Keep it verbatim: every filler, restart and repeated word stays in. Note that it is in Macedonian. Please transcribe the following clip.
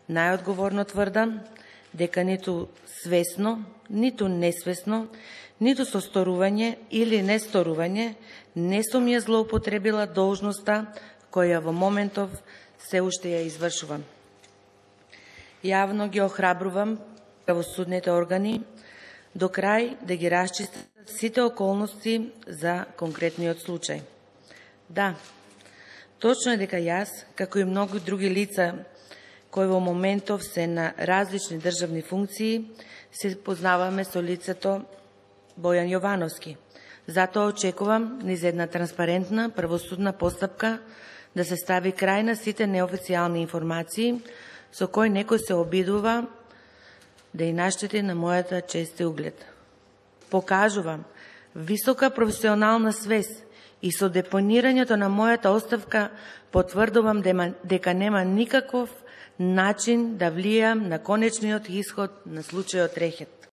најодговорно тврдам дека ниту свесно, ниту несвесно, ниту со сторување или несторување не сум ја злоупотребила должноста која во моментов се уште ја извршувам. Јавно ги охрабрувам правосудните органи до крај да ги расчистат сите околности за конкретниот случај. Да, точно е дека јас, како и многу други лица кои во моментов се на различни државни функции, се познаваме со лицето Бојан Јовановски. Затоа очекувам низ една транспарентна правосудна постапка да се стави крај на сите неофицијални информации со кои некој се обидува да и наштети на мојата чест и углед. Покажувам висока професионална свест и со депонирањето на мојата оставка потврдувам дека нема никаков начин да влијам на конечниот исход на случајот Рехет.